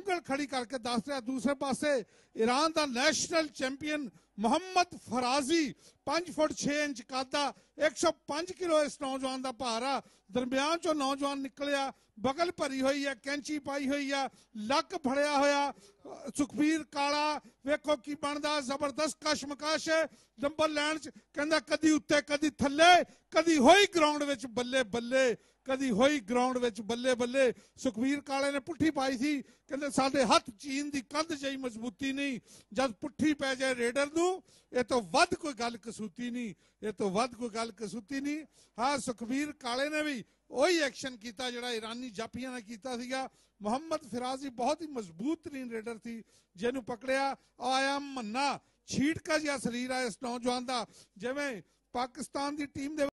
ਉਂਗਲ ਖੜੀ ਕਰਕੇ ਦੱਸ ਰਿਹਾ। ਦੂਸਰੇ ਪਾਸੇ ईरान ਦਾ national champion Mohammad Farazi 5 foot 6 inch कादा 105 किलो इस नौजवान का भार आ। दरम्यान चो नौजवान निकलिया, बगल भरी हुई है, कैंची पाई हुई है, लक फड़िया होया। सुखबीर काला वेखो की बनता, जबरदस्त कशमकश नंबर लैन च कहंदा कदी उत्ते कदी थल्ले, कदी होई ग्राउंड विच बल्ले बल्ले, कदी होई ग्राउंड विच बल्ले बल्ले। सुखबीर काले ने पुट्ठी पाई थी, कहंदे साडे हथ चीन दी कंध जही मजबूती नहीं, जद पुट्ठी पै जाए रेडर नूं ये तो वध कोई गल कसूती नहीं, ये तो वध कोई गल कसूती नहीं। हाँ, सुखबीर काले ने भी वही एक्शन किया जिहड़ा ईरानी जाफिया ने किया सीगा। मोहम्मद फराजी बहुत ही मजबूत तरीन रेडर थी, जिन्होंने पकड़िया आया मन्ना छीटका जिहा शरीर है इस नौजवान का, जिवें पाकिस्तान की टीम दे